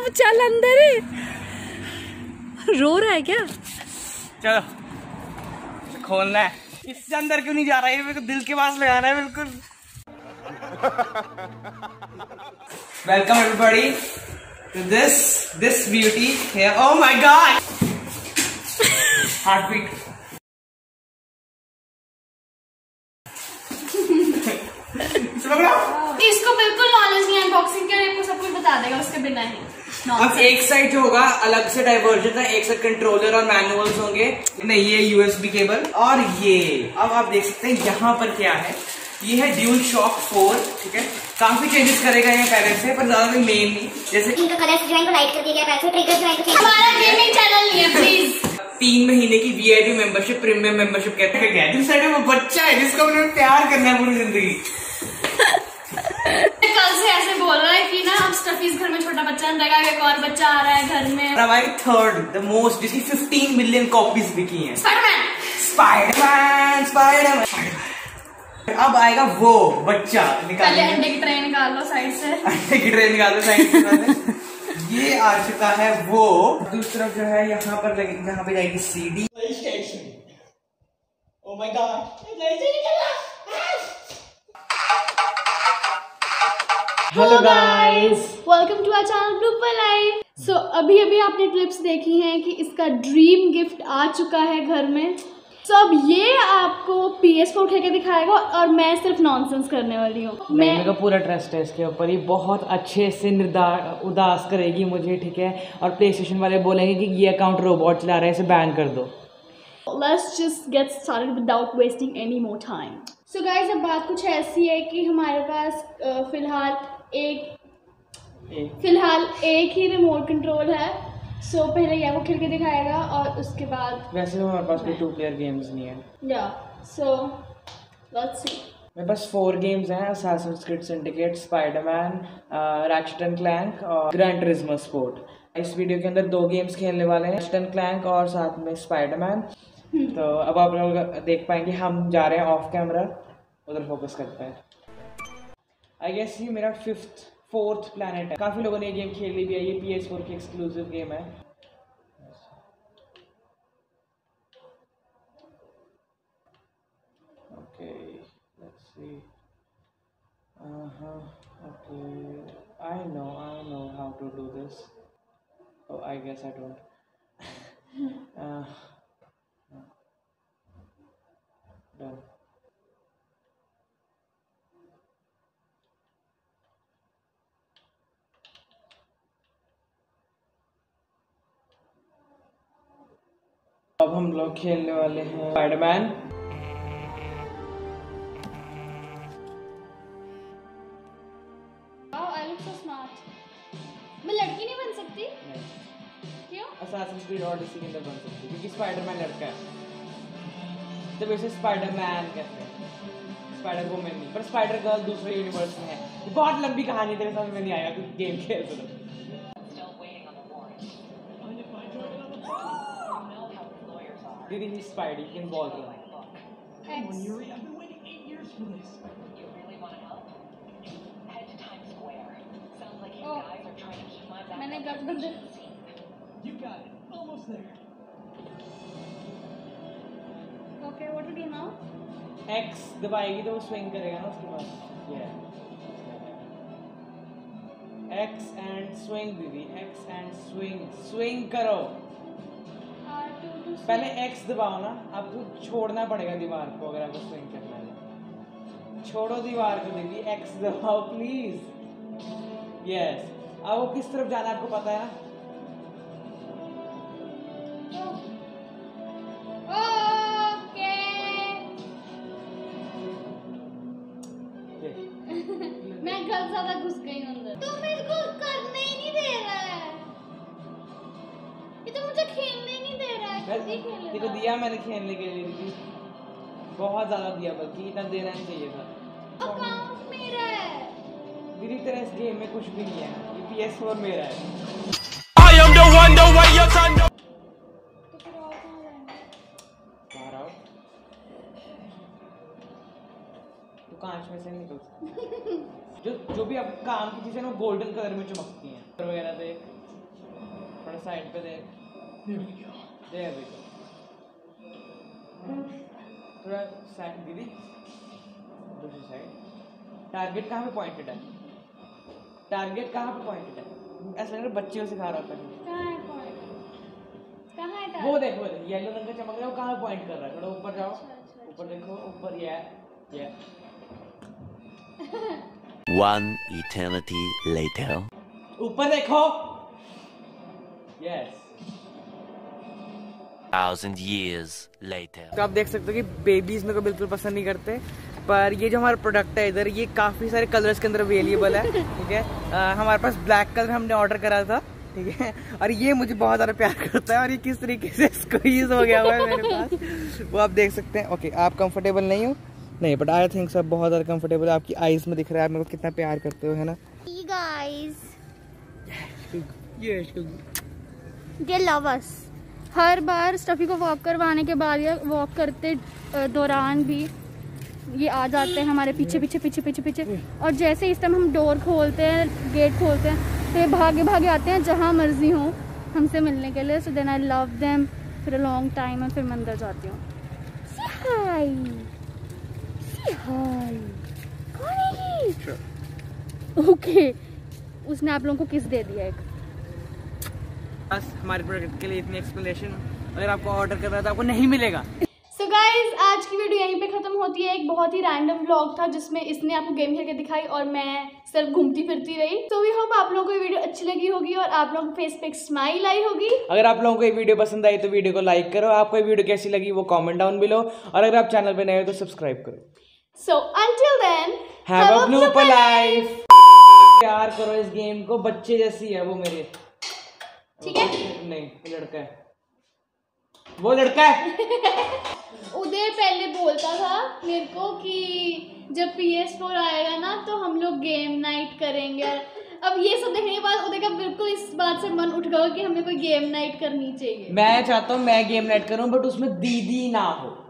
चल अंदर है। रो रहा है क्या? चलो खोलना है। इससे अंदर क्यों नहीं जा रहा है? मेरे को दिल के पास लगाना है बिल्कुल। Welcome everybody to this beauty here. Oh my God, heart beat. इसको बिल्कुल नॉलेज नहीं है अनबॉक्सिंग के, आपको सब कुछ बता देगा उसके बिना ही। अब एक साइड जो होगा अलग से डाइवर्जन है, एक साइड कंट्रोलर और मैनुअल्स होंगे। नहीं, ये यूएसबी केबल और ये अब आप देख सकते हैं यहाँ पर क्या है। ये है ड्यूल शॉक 4, ठीक है। काफी चेंजेस करेगा ये पहले से, पर ज्यादा मेन नहीं। जैसे इनका कलर डिजाइन को लाइट कर दिया गया है, ट्रिगर डिजाइन को। हमारा गेमिंग चैनल नहीं है प्लीज। 3 महीने की वीआईपी मेंबरशिप, प्रीमियम मेंबरशिप कहते हैं। दूसरी साइड में वो बच्चा है जिसको उन्होंने प्यार करना है पूरी जिंदगी। कल से ऐसे बोल रहा है कि ना अब स्टफीज घर में छोटा बच्चा रहेगा, एक और बच्चा आ रहा है घर में। और हमारी थर्ड द मोस्ट, जिसकी 15 मिलियन कॉपीज बिकी हैं, स्पाइडरमैन। स्पाइडरमैन। अब आएगा वो बच्चा। पहले अंडे की ट्रे निकाल लो साइड से। अंडे की ट्रे निकाल लो साइड से। ये आ चुका है वो। दूसरी तरफ जो है यहाँ पर लगेगी, यहाँ पे जाएगी CD. Oh my God, hello guys, welcome to our channel blooper live. So अभी आपने क्लिप्स देखी हैं कि इसका ड्रीम गिफ्ट आ चुका है घर में। सो अब ये आपको PS4 उठा के दिखाएगा और मैं सिर्फ नॉनसेंस करने वाली हूँ। मेरे को पूरा ट्रस्ट है इसके ऊपर। ये बहुत अच्छे से उदास करेगी मुझे, ठीक है। और PlayStation वाले बोलेंगे कि ये अकाउंट रोबोट चला रहा है, इसे बैन कर दो। Let's just get started without wasting any more time. So guys, अब बात कुछ ऐसी है कि हमारे पास फिलहाल एक ही रिमोट कंट्रोल है। सो पहले ये वो खेल के दिखाएगा और उसके बाद वैसे तो हमारे पास कोई 2 प्लेयर गेम्स नहीं है। So let's see. मेरे पास 4 गेम्स हैं, Assassin's Creed Syndicate, Spider-Man, Ratchet and Clank और Gran Turismo Sport। इस वीडियो के अंदर 2 गेम्स खेलने वाले हैं, Ratchet and Clank और साथ में Spider-Man। तो अब आप लोग देख पाएंगे, हम जा रहे हैं ऑफ कैमरा, उधर फोकस करते हैं। आई गेस ये मेरा 4th प्लैनेट है। काफी लोगों ने ये गेम खेली भी है, ये PS4 की एक्सक्लूसिव गेम है। Okay, let's see. Okay, I know how to do this. Oh, I guess I don't. Done. अब हम लोग खेलने वाले हैं स्पाइडरमैन। मैं लड़की नहीं बन सकती? क्यों? Assassin's Creed Odyssey के अंदर बन सकती है क्योंकि स्पाइडरमैन लड़का है, तो वैसे स्पाइडरमैन कहते हैं, स्पाइडर वुमन नहीं। पर स्पाइडर गर्ल दूसरे यूनिवर्स में है। ये बहुत लंबी कहानी तेरे समझ में नहीं आएगा क्योंकि गेम खेल तो। Did he Spidey in ballroom? X. मैंने गठबंधन। Okay, what to do now? X दबाएगी तो वो स्विंग करेगा ना उसके बाद। X and swing दीदी, X and swing करो। पहले X दबाओ ना, आपको छोड़ना पड़ेगा दीवार को अगर आपको स्विंग करना है। छोड़ो दीवार को दीदी, X दबाओ प्लीज। यस, अब वो किस तरफ जाना है आपको पता है ना? मैं घर ज्यादा घुस गई अंदर। तो मेरे को करने ही नहीं दे रहा है, ये तो मुझे खेलने ही नहीं दे रहा है। देखो दिया मैंने खेलने के लिए दीदी, बहुत ज्यादा दिया, बल्कि इतना देना नहीं चाहिए था। अकाउंट मेरा है दीदी, तेरा इस गेम में कुछ भी नहीं है, ये PS4 मेरा है। तो कांच में से निकल सकती जो भी अब काम की चीजें ना गोल्डन कलर में चमकती हैं वगैरह। देख साइड पे देख, दे अभी थोड़ा साइड दीदी, दूसरी साइड। टारगेट कहाँ पे पॉइंटेड है? टारगेट कहाँ पे पॉइंटेड है? ऐसा लग रहा है बच्चे को सिखा रहा था। कहाँ है पॉइंट? कहाँ है वो देख येलो रंग का चमक रहा है, वो कहाँ पॉइंट कर रहा है? थोड़ा ऊपर जाओ, ऊपर देखो, ऊपर ये One eternity later. ऊपर देखो, यस। 1,000 years later. तो आप देख सकते हो कि बेबीज मेरे को बिल्कुल पसंद नहीं करते, पर ये जो हमारा प्रोडक्ट है इधर, ये काफ़ी सारे कलर्स के अंदर अवेलेबल है। ठीक है, हमारे पास ब्लैक कलर हमने ऑर्डर करा था। ठीक है, और ये मुझे बहुत ज़्यादा प्यार करता है, और ये किस तरीके से स्क्वीज हो गया हुआ है मेरे पास, वो आप देख सकते हैं। ओके, आप कंफर्टेबल नहीं हो? नहीं, बट आई थिंक सब बहुत ज़्यादा कंफर्टेबल है। आपकी आईज में दिख रहा है आप मेरे को कितना प्यार करते हो, है ना? Guys, They love us. हर बार स्टफी को वॉक करवाने के बाद या वॉक करते दौरान भी ये आ जाते हैं हमारे पीछे पीछे पीछे पीछे पीछे, और जैसे इस टाइम हम डोर खोलते हैं, गेट खोलते हैं, तो ये भागे भागे आते हैं जहाँ मर्जी हो हमसे मिलने के लिए। So then I love them फिर अ लॉन्ग टाइम, और फिर मैं अंदर जाती हूँ। सी हाय, सी हाय, कौन है ये? ओके, उसने आप लोगों को किस दे दिया एक। बस हमारे प्रोडक्ट के लिए इतनी एक्सप्लेनेशन, अगर आपको ऑर्डर करना है तो आपको नहीं मिलेगा। सो गाइज, आज की वीडियो यहीं पे खत्म होती है। एक बहुत ही रैंडम व्लॉग था जिसमें इसने आपको गेम खेल के दिखाई और मैं सिर्फ घूमती फिरती रही। सो वी होप आप लोगों को ये वीडियो अच्छी लगी होगी और आप लोगों के फेस पे एक स्माइल आई होगी। अगर आप लोगों को ये वीडियो पसंद आई तो वीडियो को लाइक करो, आपको ये वीडियो कैसी लगी वो कमेंट डाउन बिलो, और अगर आप चैनल पे नए हो तो सब्सक्राइब करो। So until then, have a blooper life. प्यार करो इस गेम को, बच्चे जैसी है वो मेरे। ठीक है? नहीं, वो लड़का है, वो लड़का है। उदय पहले बोलता था मेरे को कि जब PS4 आएगा ना तो हम लोग गेम नाइट करेंगे। अब ये सब देखने के बाद उदय का बिल्कुल इस बात से मन उठ गया कि हमें कोई गेम नाइट करनी चाहिए। मैं चाहता हूँ मैं गेम नाइट करूँ, बट उसमें दीदी ना हो।